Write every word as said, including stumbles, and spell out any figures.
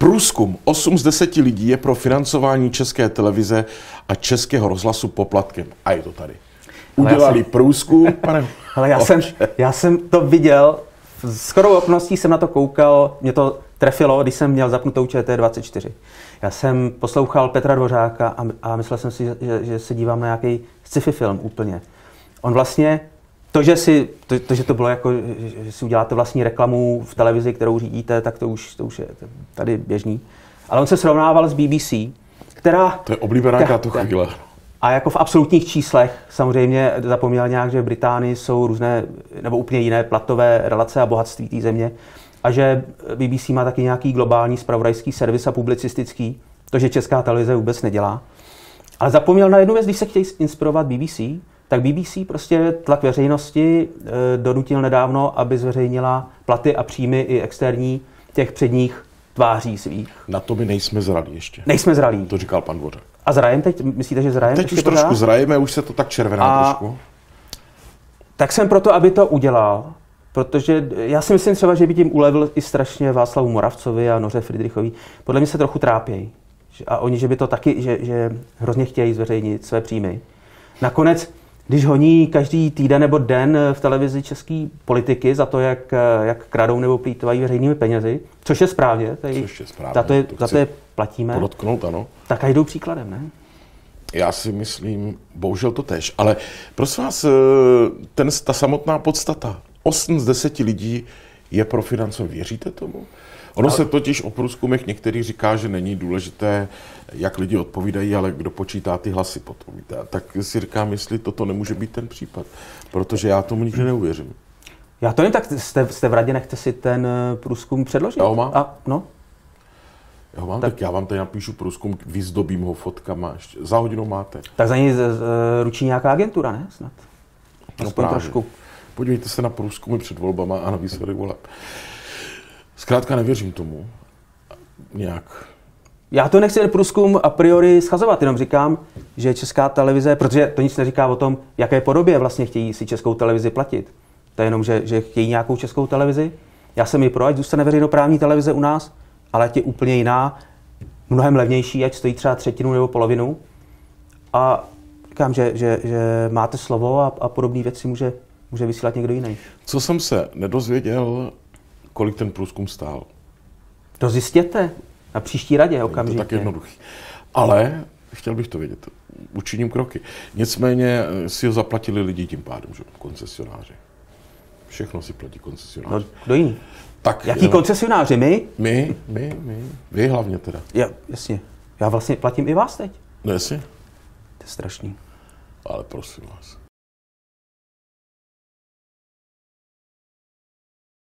Průzkum. osm z deseti lidí je pro financování České televize a Českého rozhlasu poplatkem. A je to tady. Udělali jsem... průzkum, pane... Ale já jsem, já jsem to viděl, s shodou okolností jsem na to koukal, mě to trefilo, když jsem měl zapnutou Č T dvacet čtyři. Já jsem poslouchal Petra Dvořáka a, a myslel jsem si, že, že se dívám na nějaký sci-fi film úplně. On vlastně, to, že, si, to, to, že to bylo jako, že, že si uděláte vlastní reklamu v televizi, kterou řídíte, tak to už, to už je tady běžný. Ale on se srovnával s B B C, která... To je oblíbená táto chvíle. A jako v absolutních číslech samozřejmě zapomněl nějak, že v Británii jsou různé, nebo úplně jiné platové relace a bohatství té země. A že B B C má taky nějaký globální zpravodajský servis a publicistický, to, že Česká televize vůbec nedělá. Ale zapomněl na jednu věc, když se chtějí inspirovat B B C, tak B B C prostě tlak veřejnosti e, donutil nedávno, aby zveřejnila platy a příjmy i externí těch předních tváří svých. Na to my nejsme zralí ještě. Nejsme zralí. To říkal pan Dvořák. A zrajem teď? Myslíte, že zrajem? Teď už trošku pořád? Zrajeme, už se to tak červená a... trošku. Tak jsem proto, aby to udělal, protože já si myslím třeba, že by tím ulevil i strašně Václavu Moravcovi a Noře Fridrichovi. Podle mě se trochu trápějí. A oni, že by to taky, že, že hrozně chtějí zveřejnit své příjmy. Nakonec, když honí každý týden nebo den v televizi český politiky za to, jak, jak kradou nebo plýtvají veřejnými penězi, což je správně, tady, což je správně. Za, to je, to za to je platíme, podotknout, ano. Tak a jdou příkladem, ne? Já si myslím, bohužel to tež, ale prosím vás, ten, ta samotná podstata, osm z deseti lidí je pro financování. Věříte tomu? Ono ale... se totiž o průzkumech některý říká, že není důležité, jak lidi odpovídají, ale kdo počítá ty hlasy potom. Tak si říkám, jestli toto nemůže být ten případ, protože já tomu nikdy neuvěřím. Já to nevím, tak jste, jste v radě, nechte si ten průzkum předložit. Já ho mám. A, no. Já ho mám, tak... tak já vám tady napíšu průzkum, vyzdobím ho fotkama, ještě za hodinu máte. Tak za něj ručí nějaká agentura, ne? Snad. Aspoň no trošku. Podívejte se na průzkumy před volbama a na výsledek voleb. Zkrátka nevěřím tomu nějak. Já to nechci ten průzkum a priori schazovat, jenom říkám, že Česká televize, protože to nic neříká o tom, jaké podobě vlastně chtějí si Českou televizi platit. To je jenom, že, že chtějí nějakou Českou televizi. Já jsem ji pro, ať zůstane veřejnoprávní televize u nás, ale ať je úplně jiná, mnohem levnější, ať stojí třeba třetinu nebo polovinu. A říkám, že, že, že máte slovo a, a podobné věci může, může vysílat někdo jiný. Co jsem se nedozvěděl, kolik ten průzkum stál. To zjistěte na příští radě okamžitě. Je to tak jednoduchý. Ale chtěl bych to vědět. Učiním kroky. Nicméně si ho zaplatili lidi tím pádem, že? Koncesionáři. Všechno si platí koncesionáři. No, kdo jiný? Tak, jaký jo. koncesionáři? My? My, my, my. Vy hlavně teda. Ja, jasně. Já vlastně platím i vás teď. No jasně. To je strašný. Ale prosím vás.